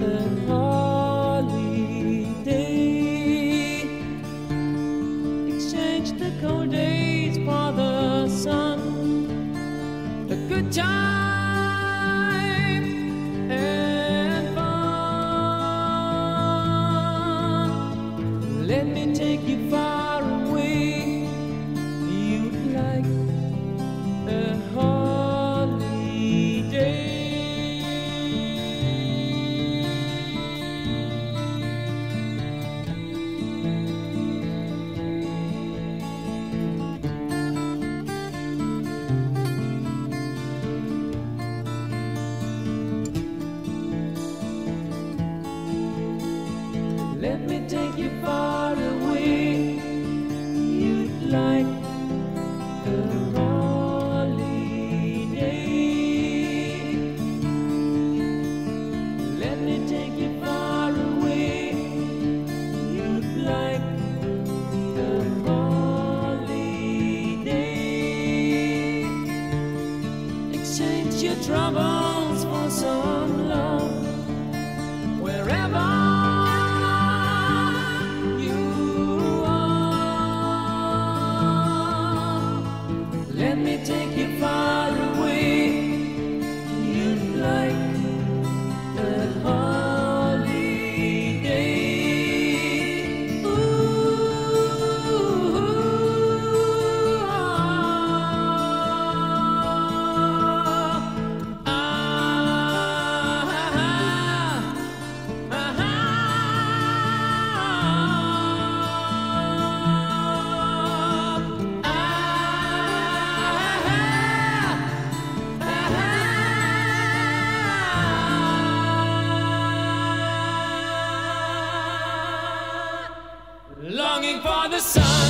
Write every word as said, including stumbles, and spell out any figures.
a holiday. Exchange the cold days for the sun. A good time and fun. Let me take you far away. You'd like a holiday. Let me take you far away. You'd like a holiday. Let me take you far away. You'd like a holiday. Exchange your troubles for some love. Wherever let me take you far away. You'd like a holiday. Ooh, ah, ah, ah, ah, longing for the sun.